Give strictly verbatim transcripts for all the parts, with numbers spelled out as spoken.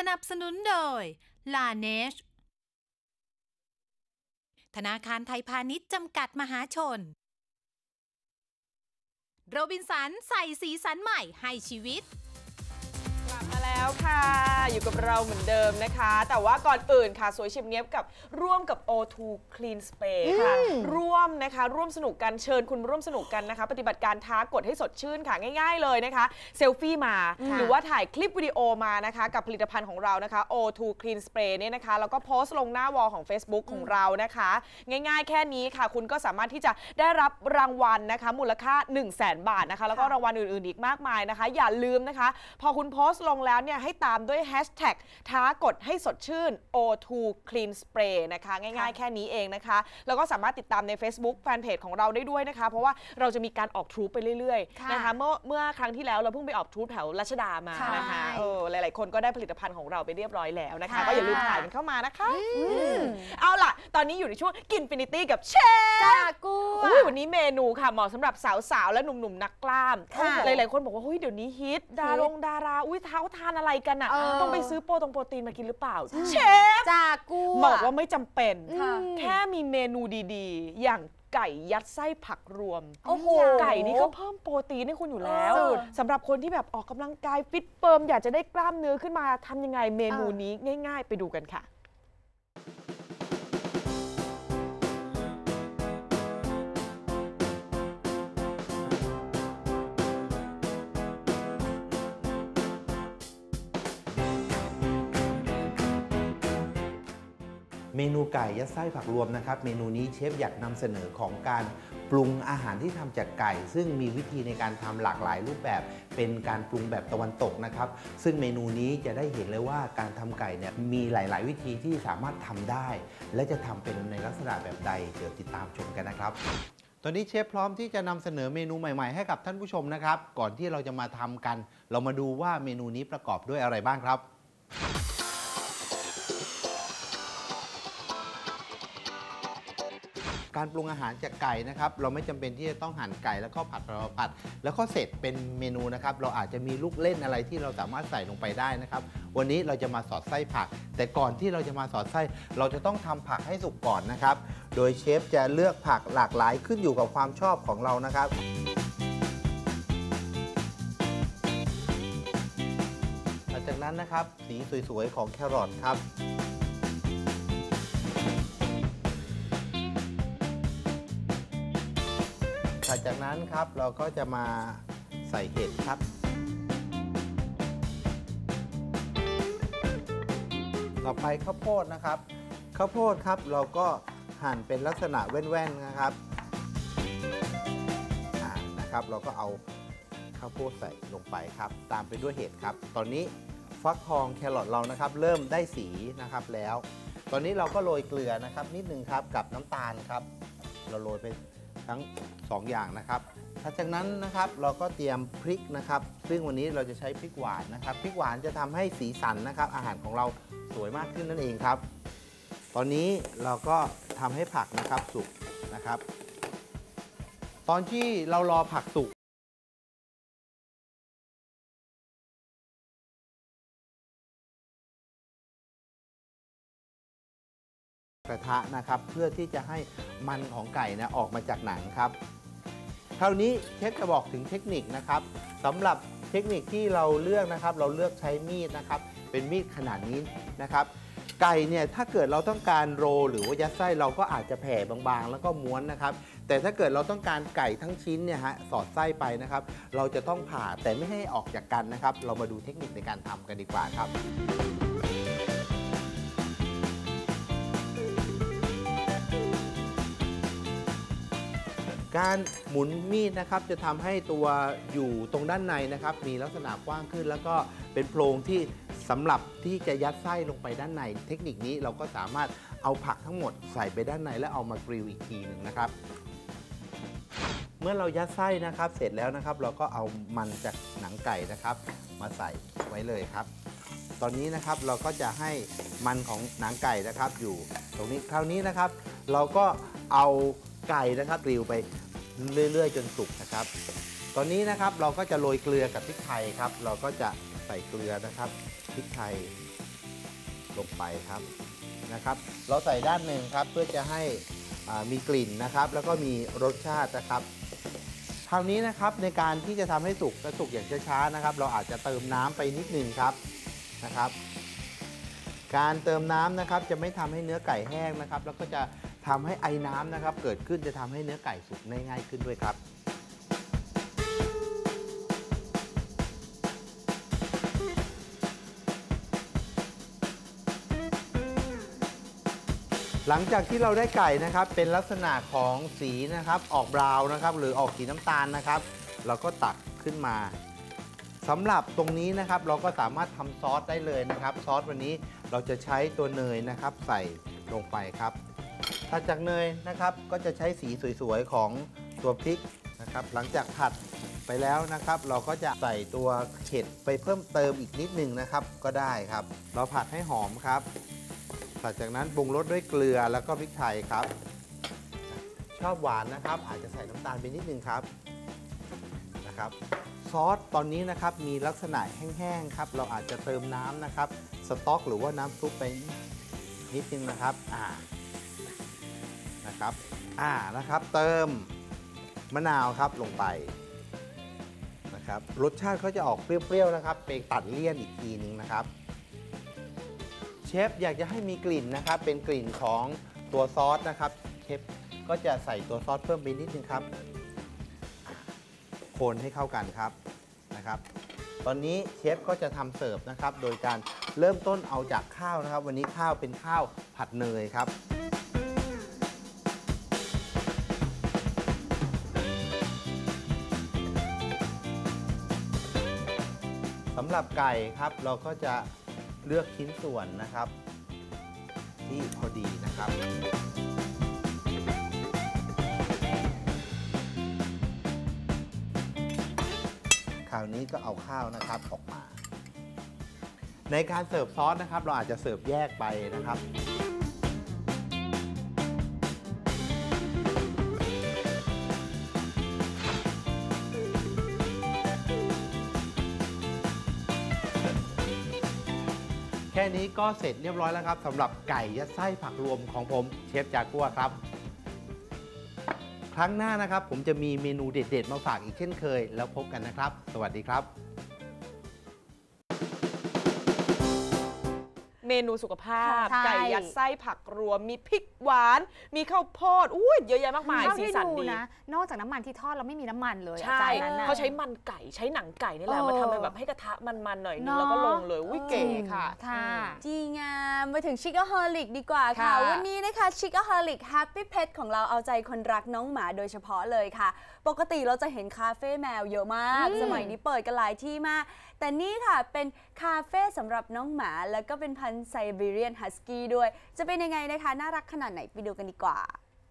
นับสนุนโดย ลาเนช ธนาคารไทยพาณิชย์จำกัดมหาชน โรบินสันใส่สีสันใหม่ให้ชีวิตกลับมาแล้วค่ะอยู่กับเราเหมือนเดิมนะคะแต่ว่าก่อนอื่นค่ะสวยเฉียบเนียบกับร่วมกับ โอ ทู Clean Spray ค่ะร่วมนะคะร่วมสนุกกันเชิญคุณร่วมสนุกกันนะคะปฏิบัติการท้ากดให้สดชื่นค่ะง่ายๆเลยนะคะเซลฟี่มาหรือว่าถ่ายคลิปวิดีโอมานะคะกับผลิตภัณฑ์ของเรานะคะ โอ ทู Clean Spray เนี่ยนะคะแล้วก็โพสต์ลงหน้าวอลของ Facebook ของเรานะคะง่ายๆแค่นี้ค่ะคุณก็สามารถที่จะได้รับรางวัลนะคะมูลค่า หนึ่งแสน บาทนะคะแล้วก็รางวัลอื่นๆอีกมากมายนะคะอย่าลืมนะคะพอคุณโพสต์ลงแล้วเนี่ยให้ตามด้วยแฮชแท็กท้ากดให้สดชื่น โอ ทู Clean Spray นะคะง่ายๆแค่นี้เองนะคะแล้วก็สามารถติดตามใน Facebook แฟนเพจของเราได้ด้วยนะคะเพราะว่าเราจะมีการออกทรูปไปเรื่อยๆนะคะเมื่อเมื่อครั้งที่แล้วเราเพิ่งไปออกทรูปแถวรัชดามานะคะเออหลายๆคนก็ได้ผลิตภัณฑ์ของเราไปเรียบร้อยแล้วนะคะก็อย่าลืมถ่ายกันเข้ามานะคะเอาล่ะตอนนี้อยู่ในช่วงกินฟินิตี้กับเชฟจากัววันนี้เมนูค่ะเหมาะสำหรับสาวๆและหนุ่มๆนักกล้ามหลายๆคนบอกว่าเฮ้ยเดี๋ยวนี้ฮิตดารงดาราอุ้ยเท้าทานอะไรกันอ่ะต้องไปซื้อโปรตรงโปรตีนมากินหรือเปล่าเชฟจากัวบอกว่าไม่จำเป็นแค่มีเมนูดีๆอย่างไก่ยัดไส้ผักรวมไก่นี่ก็เพิ่มโปรตีนให้คุณอยู่แล้วสำหรับคนที่แบบออกกำลังกายฟิตเฟิร์มอยากจะได้กล้ามเนื้อขึ้นมาทำยังไงเมนูนี้ง่ายๆไปดูกันค่ะเมนูไก่ยัดไส้ผักรวมนะครับเมนูนี้เชฟอยากนำเสนอของการปรุงอาหารที่ทำจากไก่ซึ่งมีวิธีในการทำหลากหลายรูปแบบเป็นการปรุงแบบตะวันตกนะครับซึ่งเมนูนี้จะได้เห็นเลยว่าการทำไก่เนี่ยมีหลายๆวิธีที่สามารถทำได้และจะทำเป็นในลักษณะแบบใดเดี๋ยวติดตามชมกันนะครับตอนนี้เชฟพร้อมที่จะนำเสนอเมนูใหม่ๆให้กับท่านผู้ชมนะครับก่อนที่เราจะมาทำกันเรามาดูว่าเมนูนี้ประกอบด้วยอะไรบ้างครับการปรุงอาหารจากไก่นะครับเราไม่จำเป็นที่จะต้องหั่นไก่แล้วก็ผัดผัดแล้วก็เสร็จเป็นเมนูนะครับเราอาจจะมีลูกเล่นอะไรที่เราสามารถใส่ลงไปได้นะครับวันนี้เราจะมาสอดไส้ผักแต่ก่อนที่เราจะมาสอดไส้เราจะต้องทำผักให้สุกก่อนนะครับโดยเชฟจะเลือกผักหลากหลายขึ้นอยู่กับความชอบของเรานะครับหลังจากนั้นนะครับสีสวยๆของแครอทครับหลังจากนั้นครับเราก็จะมาใส่เห็ดครับต่อไปข้าวโพดนะครับข้าวโพดครับเราก็หั่นเป็นลักษณะแว่นๆนะครับนะครับเราก็เอาข้าวโพดใส่ลงไปครับตามไปด้วยเห็ดครับตอนนี้ฟักทองแครอทเรานะครับเริ่มได้สีนะครับแล้วตอนนี้เราก็โรยเกลือนะครับนิดนึงครับกับน้ำตาลครับเราโรยไปทั้งสองอย่างนะครับหลังจากนั้นนะครับเราก็เตรียมพริกนะครับซึ่งวันนี้เราจะใช้พริกหวานนะครับพริกหวานจะทำให้สีสันนะครับอาหารของเราสวยมากขึ้นนั่นเองครับตอนนี้เราก็ทำให้ผักนะครับสุกนะครับตอนที่เรารอผักสุกกระทะนะครับเพื่อที่จะให้มันของไก่นะออกมาจากหนังครับคราวนี้เชฟจะบอกถึงเทคนิคนะครับสำหรับเทคนิคที่เราเลือกนะครับเราเลือกใช้มีดนะครับเป็นมีดขนาดนี้นะครับไก่เนี่ยถ้าเกิดเราต้องการโรหรือว่ายัดไส้เราก็อาจจะแผ่บางๆแล้วก็ม้วนนะครับแต่ถ้าเกิดเราต้องการไก่ทั้งชิ้นเนี่ยฮะสอดไส้ไปนะครับเราจะต้องผ่าแต่ไม่ให้ออกจากกันนะครับเรามาดูเทคนิคในการทำกันดีกว่าครับการหมุนมีดนะครับจะทำให้ตัวอยู่ตรงด้านในนะครับมีลักษณะกว้างขึ้นแล้วก็เป็นโพรงที่สำหรับที่จะยัดไส้ลงไปด้านในเทคนิคนี้เราก็สามารถเอาผักทั้งหมดใส่ไปด้านในแล้วเอามากริลอีกทีหนึ่งนะครับเมื่อเรายัดไส้นะครับเสร็จแล้วนะครับเราก็เอามันจากหนังไก่นะครับมาใส่ไว้เลยครับตอนนี้นะครับเราก็จะให้มันของหนังไก่นะครับอยู่ตรงนี้คราวนี้นะครับเราก็เอาไก่นะครับกริลไปเรื่อยๆจนสุกนะครับตอนนี้นะครับเราก็จะโรยเกลือกับพริกไทยครับเราก็จะใส่เกลือนะครับพริกไทยลงไปครับนะครับเราใส่ด้านหนึ่งครับเพื่อจะให้มีกลิ่นนะครับแล้วก็มีรสชาตินะครับคราวนี้นะครับในการที่จะทำให้สุกและสุกอย่างช้าๆนะครับเราอาจจะเติมน้ำไปนิดนึงครับนะครับการเติมน้ำนะครับจะไม่ทำให้เนื้อไก่แห้งนะครับแล้วก็จะทำให้ไอน้ำนะครับเกิดขึ้นจะทำให้เนื้อไก่สุกได้ง่ายขึ้นด้วยครับหลังจากที่เราได้ไก่นะครับเป็นลักษณะของสีนะครับออกบราวน์นะครับหรือออกสีน้ำตาลนะครับเราก็ตักขึ้นมาสำหรับตรงนี้นะครับเราก็สามารถทำซอสได้เลยนะครับซอสวันนี้เราจะใช้ตัวเนยนะครับใส่ลงไปครับถัดจากเนยนะครับก็จะใช้สีสวยๆของตัวพริกนะครับหลังจากผัดไปแล้วนะครับเราก็จะใส่ตัวเห็ดไปเพิ่มเติมอีกนิดนึงนะครับก็ได้ครับเราผัดให้หอมครับหลังจากนั้นปรุงรสด้วยเกลือแล้วก็พริกไทยครับชอบหวานนะครับอาจจะใส่น้ำตาลไปนิดนึงครับนะครับซอสตอนนี้นะครับมีลักษณะแห้งๆครับเราอาจจะเติมน้ำนะครับสต๊อกหรือว่าน้ำซุปไปนิดนึงนะครับอ่านะครับอ่านะครับเติมมะนาวครับลงไปนะครับรสชาติเขาจะออกเปรี้ยวๆนะครับไปตัดเลี่ยนอีกทีนึงนะครับเชฟอยากจะให้มีกลิ่นนะครับเป็นกลิ่นของตัวซอสนะครับเชฟก็จะใส่ตัวซอสเพิ่มไปนิดนึงครับคนให้เข้ากันครับนะครับตอนนี้เชฟก็จะทำเสิร์ฟนะครับโดยการเริ่มต้นเอาจากข้าวนะครับวันนี้ข้าวเป็นข้าวผัดเนยครับสำหรับไก่ครับเราก็จะเลือกชิ้นส่วนนะครับที่พอดีนะครับคราวนี้ก็เอาข้าวนะครับออกมาในการเสิร์ฟซอสนะครับเราอาจจะเสิร์ฟแยกไปนะครับแค่นี้ก็เสร็จเรียบร้อยแล้วครับสำหรับไก่ยัดไส้ผักรวมของผมเชฟจากัวครับครั้งหน้านะครับผมจะมีเมนูเด็ดๆมาฝากอีกเช่นเคยแล้วพบกันนะครับสวัสดีครับเมนูสุขภาพใช่ไก่ยัดไส้ผักรวมมีพริกหวานมีข้าวโพดอุ้ยเยอะแยะมากมายสีสันดีนะนอกจากน้ำมันที่ทอดแล้วไม่มีน้ำมันเลยใช่จานนั้นนะเขาใช้มันไก่ใช้หนังไก่นี่แหละเออมาทำเป็นแบบให้กระทะมันๆหน่อยนึงเนอะแล้วก็ลงเลยอุ้ยเก๋ค่ะค่ะดีงามมาถึงชิค a ฮอลิกดีกว่าค่ะค่ะวันนี้นะคะชิค a ฮอลิกแฮปปี้เพ t ของเราเอาใจคนรักน้องหมาโดยเฉพาะเลยค่ะ ปกติเราจะเห็นคาเฟ่แมวเยอะมาก สมัยนี้เปิดกันหลายที่มาก แต่นี่ค่ะเป็นคาเฟ่สำหรับน้องหมา แล้วก็เป็นพันธุ์ไซบีเรียนฮัสกี้ด้วย จะเป็นยังไงนะคะ น่ารักขนาดไหนไปดูกันดีกว่า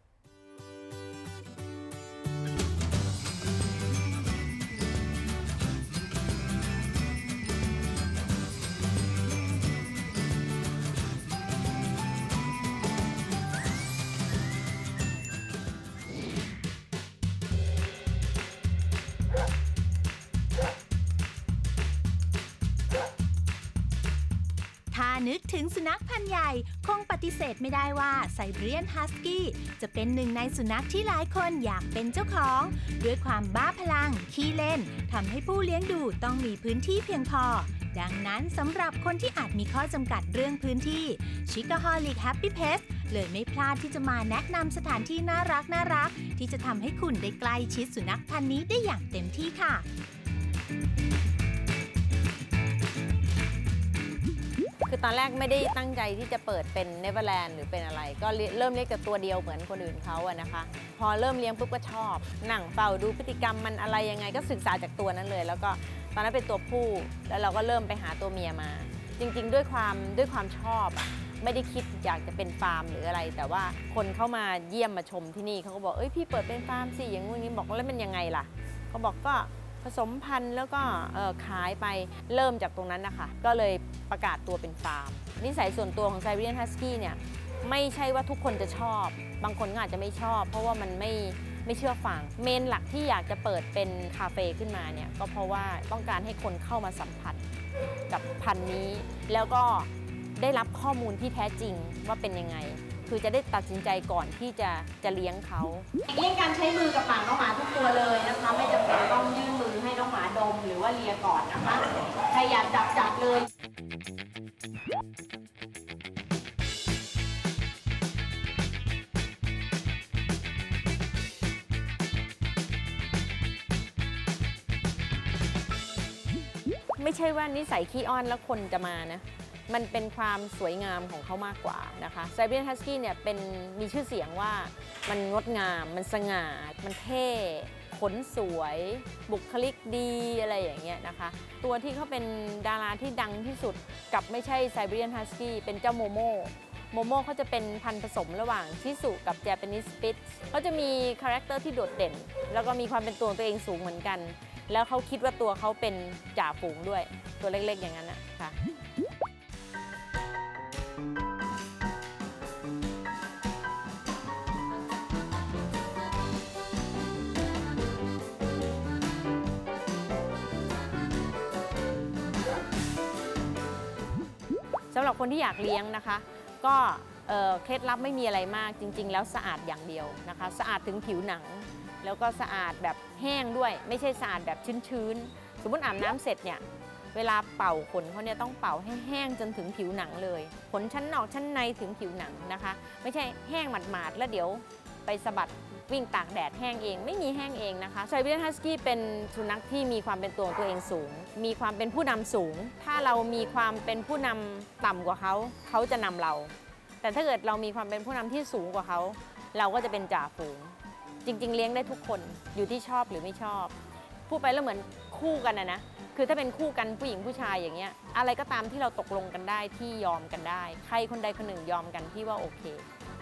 ถ้านึกถึงสุนัขพันธุ์ใหญ่คงปฏิเสธไม่ได้ว่าไซบีเรียนฮัสกี้จะเป็นหนึ่งในสุนัขที่หลายคนอยากเป็นเจ้าของ ด้วยความบ้าพลังขี้เล่นทำให้ผู้เลี้ยงดูต้องมีพื้นที่เพียงพอ ดังนั้นสำหรับคนที่อาจมีข้อจำกัดเรื่องพื้นที่ Chickaholic Happy Pets เลยไม่พลาดที่จะมาแนะนำสถานที่น่ารักน่ารักที่จะทำให้คุณได้ใกล้ชิดสุนัขพันธุ์นี้ได้อย่างเต็มที่ค่ะคือตอนแรกไม่ได้ตั้งใจที่จะเปิดเป็นเนเวอร์แลนด์หรือเป็นอะไร ก็เริ่มเลี้ยงแต่ตัวเดียวเหมือนคนอื่นเขาอะนะคะ พอเริ่มเลี้ยงปุ๊บก็ชอบนั่งเฝ้าดูพฤติกรรมมันอะไรยังไงก็ศึกษาจากตัวนั้นเลย แล้วก็ตอนนั้นเป็นตัวผู้แล้วเราก็เริ่มไปหาตัวเมียมา จริงๆด้วยความด้วยความชอบอะไม่ได้คิดอยากจะเป็นฟาร์มหรืออะไร แต่ว่าคนเข้ามาเยี่ยมมาชมที่นี่เขาก็บอกเอ้ยพี่เปิดเป็นฟาร์มสิอย่างงู้นนี้บอกแล้วมันยังไงล่ะเขาบอกก็ผสมพันธุ์แล้วก็ขายไปเริ่มจากตรงนั้นนะคะก็เลยประกาศตัวเป็นฟาร์มนิสัยส่วนตัวของไซบีเรียนฮัสกี้เนี่ยไม่ใช่ว่าทุกคนจะชอบบางคนก็อาจจะไม่ชอบเพราะว่ามันไม่ไม่เชื่อฟังเมนหลักที่อยากจะเปิดเป็นคาเฟ่ขึ้นมาเนี่ยก็เพราะว่าต้องการให้คนเข้ามาสัมผัสกับพันธุ์นี้แล้วก็ได้รับข้อมูลที่แท้จริงว่าเป็นยังไงคือจะได้ตัดสินใจก่อนที่จะจะเลี้ยงเขาเลี่ยงการใช้มือกับปากน้องหมาทุกตัวเลยนะคะไม่จำเป็นต้องยื่นมือให้น้องหมาดมหรือว่าเลียก่อนนะคะใครอยากจับจับเลยไม่ใช่ว่านิสัยขี้อ้อนแล้วคนจะมานะมันเป็นความสวยงามของเขามากกว่านะคะไซบีเรียนฮัสกี้เนี่ยเป็นมีชื่อเสียงว่ามันงดงามมันสง่ามันเท่ขนสวยบุคลิกดีอะไรอย่างเงี้ยนะคะตัวที่เขาเป็นดาราที่ดังที่สุดกับไม่ใช่ไซบีเรียนฮัสกี้เป็นเจ้าโมโมโมโมเขาจะเป็นพันธุ์ผสมระหว่างชิสุกับเจแปนิสสปิทซ์เขาจะมีคาแรคเตอร์ที่โดดเด่นแล้วก็มีความเป็นตัวของตัวเองสูงเหมือนกันแล้วเขาคิดว่าตัวเขาเป็นจ่าฝูงด้วยตัวเล็กๆอย่างนั้นนะคะสำหรับคนที่อยากเลี้ยงนะคะก็เคล็ดลับไม่มีอะไรมากจริงๆแล้วสะอาดอย่างเดียวนะคะสะอาดถึงผิวหนังแล้วก็สะอาดแบบแห้งด้วยไม่ใช่สะอาดแบบชื้นๆสมมติอาบน้ำเสร็จเนี่ยเวลาเป่าขนเขาเนี่ยต้องเป่าให้แห้งจนถึงผิวหนังเลยขนชั้นนอกชั้นในถึงผิวหนังนะคะไม่ใช่แห้งหมาดๆแล้วเดี๋ยวไปสะบัดวิ่งตากแดดแห้งเองไม่มีแห้งเองนะคะไซบีเรียนฮัสกี้เป็นสุนัขที่มีความเป็นตัวของตัวเองสูงมีความเป็นผู้นำสูงถ้าเรามีความเป็นผู้นำต่ำกว่าเขาเขาจะนำเราแต่ถ้าเกิดเรามีความเป็นผู้นำที่สูงกว่าเขาเราก็จะเป็นจ่าฝูงจริงๆเลี้ยงได้ทุกคนอยู่ที่ชอบหรือไม่ชอบพูดไปแล้วเหมือนคู่กันนะนะคือถ้าเป็นคู่กันผู้หญิงผู้ชายอย่างเงี้ยอะไรก็ตามที่เราตกลงกันได้ที่ยอมกันได้ใครคนใดคนหนึ่งยอมกันพี่ว่าโอเค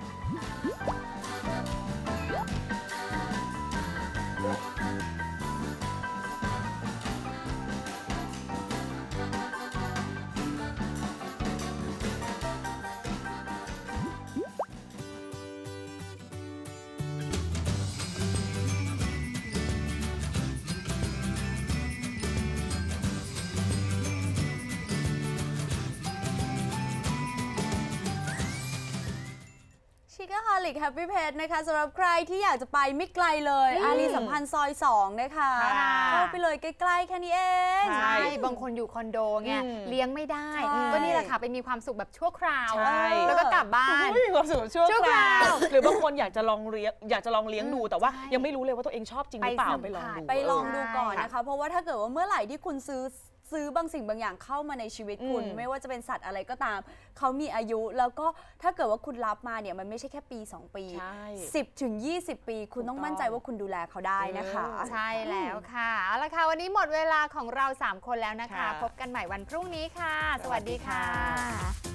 ชิคาฮาลิกแฮปปี้เพจนะคะสำหรับใครที่อยากจะไปไม่ไกลเลยอารีสัมพันธ์ซอยสองนะคะเข้าไปเลยใกล้ๆแค่นี้เองใช่บางคนอยู่คอนโดไงเลี้ยงไม่ได้ก็นี่แหละค่ะไปมีความสุขแบบชั่วคราวแล้วก็กลับบ้านมีความสุขชั่วคราวหรือบางคนอยากจะลองเลี้ยงอยากจะลองเลี้ยงดูแต่ว่ายังไม่รู้เลยว่าตัวเองชอบจริงหรือเปล่าไปลองดูไปลองดูก่อนนะคะเพราะว่าถ้าเกิดว่าเมื่อไหร่ที่คุณซื้อซื้อบางสิ่งบางอย่างเข้ามาในชีวิตคุณไม่ว่าจะเป็นสัตว์อะไรก็ตามเขามีอายุแล้วก็ถ้าเกิดว่าคุณรับมาเนี่ยมันไม่ใช่แค่ปีสองปีสิบถึงยี่สิบปีคุณต้องมั่นใจว่าคุณดูแลเขาได้นะคะใช่แล้วค่ะเอาละค่ะวันนี้หมดเวลาของเราสามคนแล้วนะคะพบกันใหม่วันพรุ่งนี้ค่ะสวัสดีค่ะ